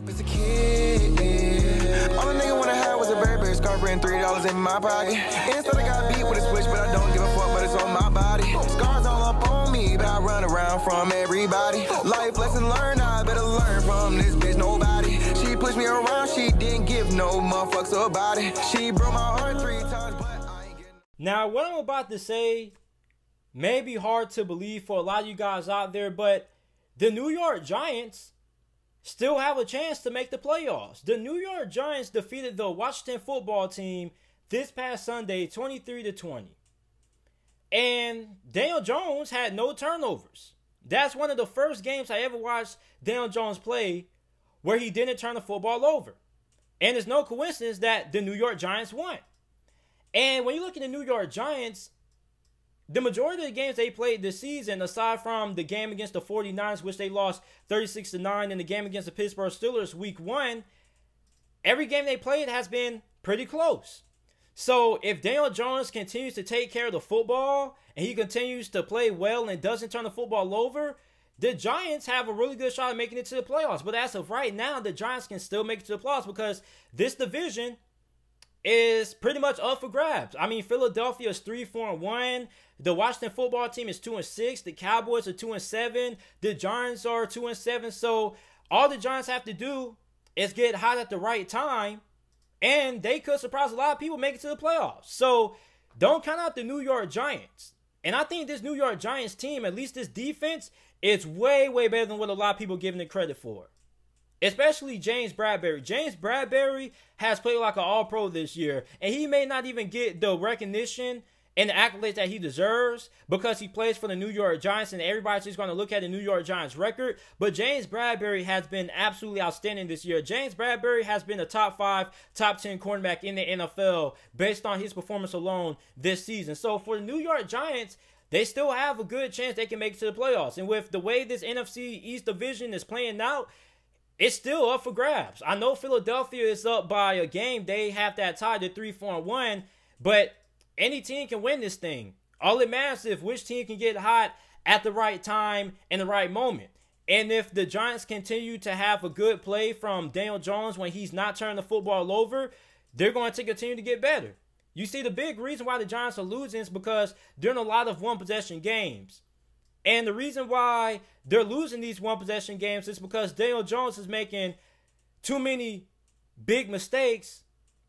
As a kid, yeah. All a nigga wanna have was a Burberry scarf and $3 in my pocket. Instead I got beat with a switch, but I don't give a fuck, but it's on my body. Scars all up on me, but I run around from everybody. Life lesson learned, I better learn from this bitch, nobody. She pushed me around, she didn't give no motherfucks about it. She broke my heart 3 times, but I ain't getting... Now, what I'm about to say may be hard to believe for a lot of you guys out there, but the New York Giants still have a chance to make the playoffs. The New York Giants defeated the Washington football team this past Sunday, 23-20. And Daniel Jones had no turnovers. That's one of the first games I ever watched Daniel Jones play where he didn't turn the football over. And it's no coincidence that the New York Giants won. And when you look at the New York Giants, the majority of the games they played this season, aside from the game against the 49ers, which they lost 36-9, and the game against the Pittsburgh Steelers week 1, every game they played has been pretty close. So if Daniel Jones continues to take care of the football and he continues to play well and doesn't turn the football over, the Giants have a really good shot at making it to the playoffs. But as of right now, the Giants can still make it to the playoffs because this division is pretty much up for grabs. I mean, Philadelphia is 3-4-1. The Washington football team is 2-6. The Cowboys are 2-7. The Giants are 2-7. So all the Giants have to do is get hot at the right time, and they could surprise a lot of people, make it to the playoffs. So don't count out the New York Giants. And I think this New York Giants team, at least this defense, is way, way better than what a lot of people giving it credit for. Especially James Bradberry. James Bradberry has played like an all-pro this year, and he may not even get the recognition and the accolades that he deserves because he plays for the New York Giants, and everybody's just going to look at the New York Giants record. But James Bradberry has been absolutely outstanding this year. James Bradberry has been a top 5, top 10 cornerback in the NFL based on his performance alone this season. So for the New York Giants, they still have a good chance they can make it to the playoffs. And with the way this NFC East division is playing out, it's still up for grabs. I know Philadelphia is up by a game. They have that tied at 3-4-1, but any team can win this thing. All it matters is which team can get hot at the right time and the right moment. And if the Giants continue to have a good play from Daniel Jones when he's not turning the football over, they're going to continue to get better. You see, the big reason why the Giants are losing is because they're in a lot of one-possession games. And the reason why they're losing these one-possession games is because Daniel Jones is making too many big mistakes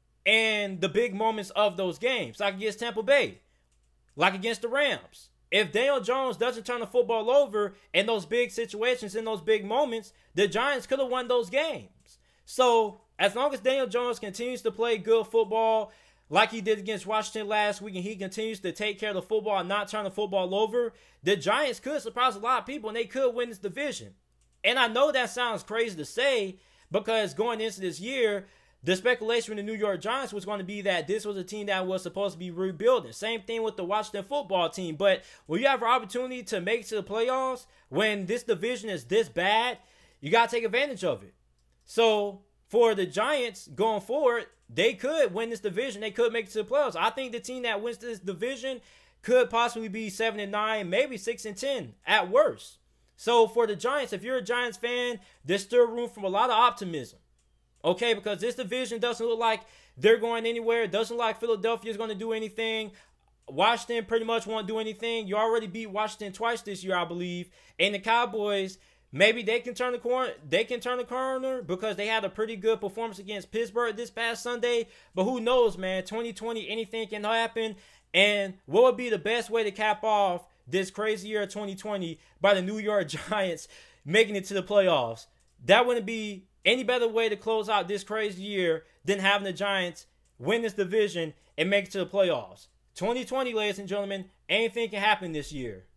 and the big moments of those games, like against Tampa Bay, like against the Rams. If Daniel Jones doesn't turn the football over in those big situations, in those big moments, the Giants could have won those games. So as long as Daniel Jones continues to play good football, like he did against Washington last week, and he continues to take care of the football and not turn the football over, the Giants could surprise a lot of people, and they could win this division. And I know that sounds crazy to say, because going into this year, the speculation with the New York Giants was going to be that this was a team that was supposed to be rebuilding. Same thing with the Washington football team. But when you have an opportunity to make it to the playoffs, when this division is this bad, you got to take advantage of it. So for the Giants going forward, they could win this division. They could make it to the playoffs. I think the team that wins this division could possibly be 7-9, maybe 6-10 at worst. So for the Giants, if you're a Giants fan, there's still room for a lot of optimism. Okay, because this division doesn't look like they're going anywhere. It doesn't look like Philadelphia is going to do anything. Washington pretty much won't do anything. You already beat Washington twice this year, I believe. And the Cowboys, maybe they can turn the corner. They can turn the corner because they had a pretty good performance against Pittsburgh this past Sunday. But who knows, man? 2020, anything can happen. And what would be the best way to cap off this crazy year of 2020 by the New York Giants making it to the playoffs? That wouldn't be any better way to close out this crazy year than having the Giants win this division and make it to the playoffs. 2020, ladies and gentlemen, anything can happen this year.